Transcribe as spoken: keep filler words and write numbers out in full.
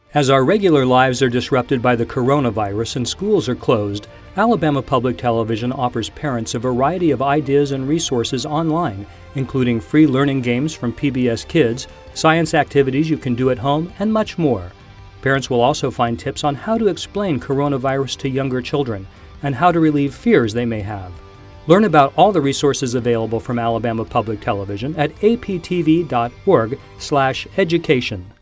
As our regular lives are disrupted by the coronavirus and schools are closed, Alabama Public Television offers parents a variety of ideas and resources online, including free learning games from P B S Kids, science activities you can do at home, and much more. Parents will also find tips on how to explain coronavirus to younger children and how to relieve fears they may have. Learn about all the resources available from Alabama Public Television at a p t v dot org slash education.